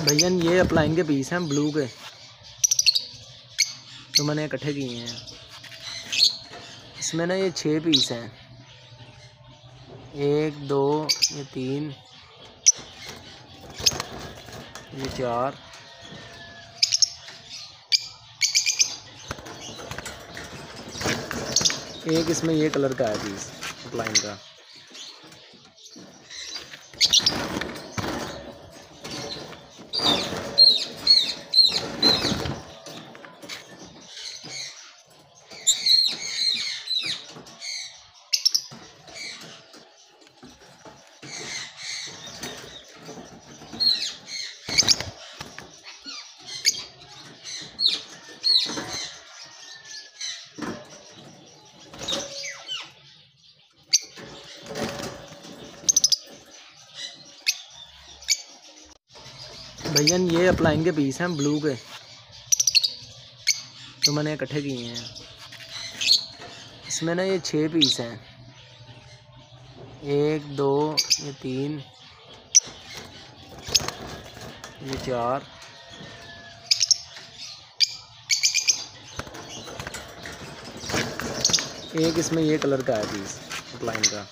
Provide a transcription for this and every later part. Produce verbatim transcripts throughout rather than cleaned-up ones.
भैया ये अपलाइन के पीस हैं ब्लू के, तो मैंने इकट्ठे किए हैं। इसमें ना ये छः पीस हैं, एक दो ये तीन ये चार एक इसमें ये कलर का है पीस अपलाइन का। भैया ये अपलाइन के पीस हैं ब्लू के, तो मैंने इकट्ठे किए हैं। इसमें ना ये छः पीस हैं, एक दो ये तीन ये चार एक इसमें ये कलर का है पीस अपलाइन का।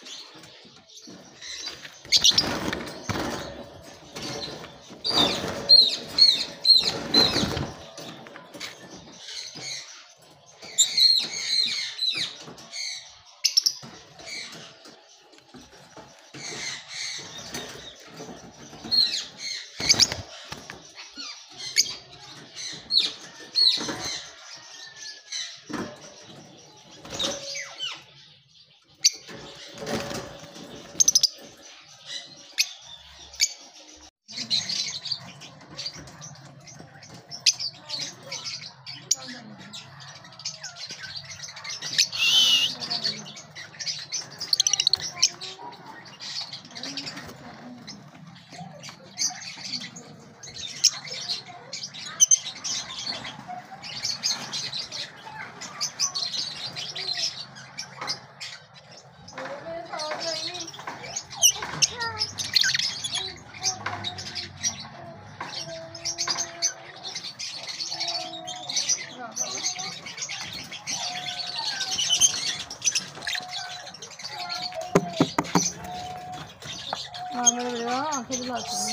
हाँ मेरे भैया आंखें दिलाते हैं।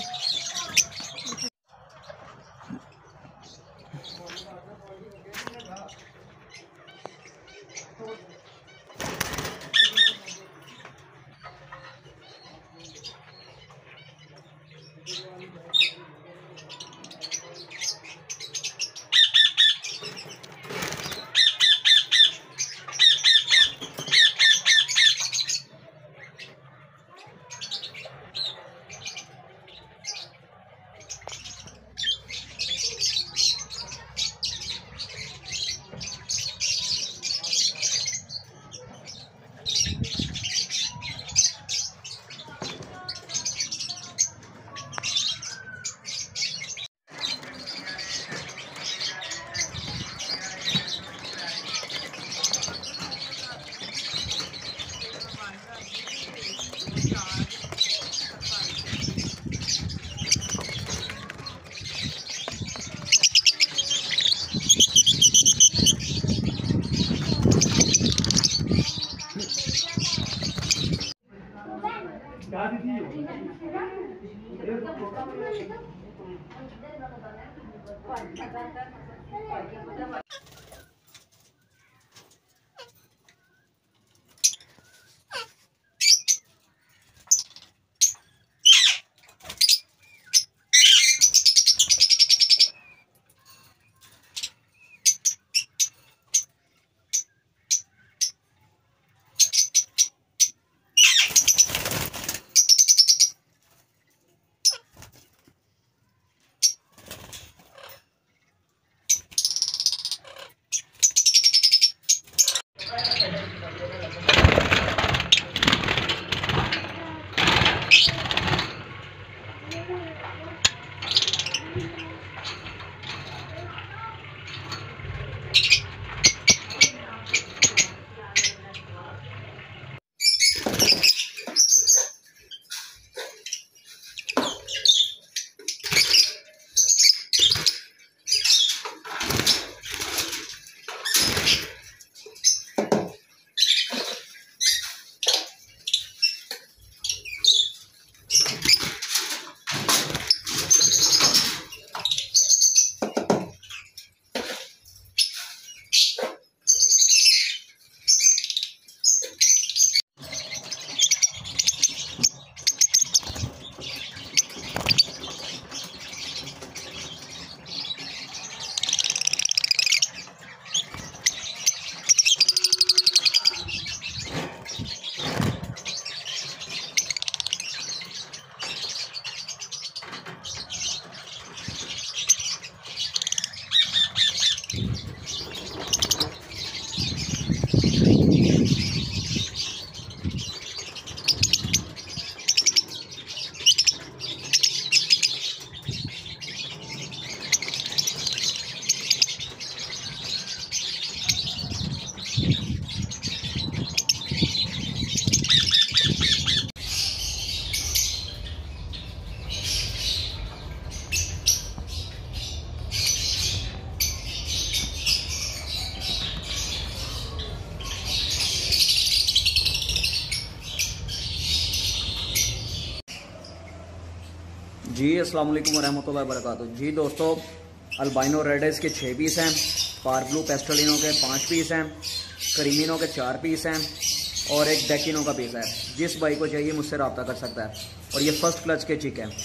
जी अस्सलाम वालेकुम वरहमतुल्लाहि वबरकातुहू। जी दोस्तों, अल्बाइनो रेडेस के छः पीस हैं, पार ब्लू पेस्टलिनो के पाँच पीस हैं, क्रीमिनो के चार पीस हैं और एक डेकिनो का पीस है। जिस भाई को चाहिए मुझसे रब्ता कर सकता है। और ये फर्स्ट क्लच के चिक हैं।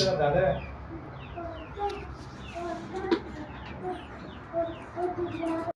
दादा